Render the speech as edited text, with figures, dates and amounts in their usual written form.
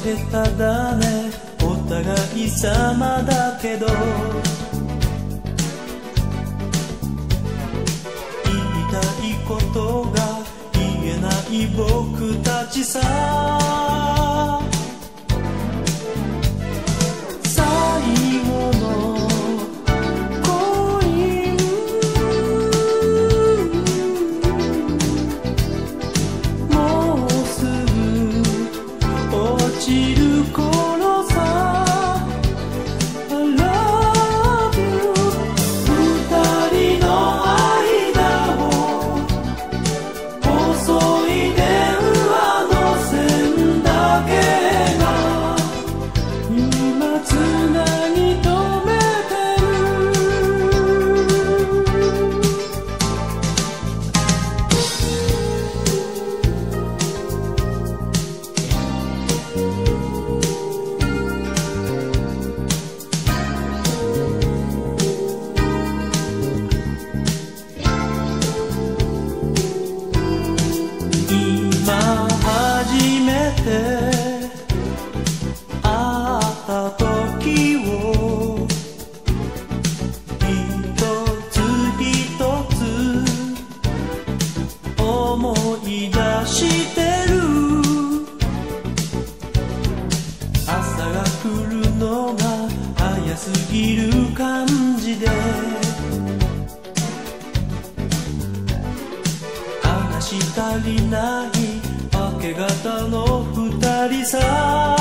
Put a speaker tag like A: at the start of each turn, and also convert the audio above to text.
A: けただね、お互い様だけど、言いたいことが言えない僕たちさ。最後の恋、もうすぐ落ちる頃さ。 I love you。 二人の間を細い電話の線だけが今つなぎ止めて今初めて会った時を一つ一つ思い出してる。朝が来るのが早すぎる感じで、話し足りない明け方の二人さ。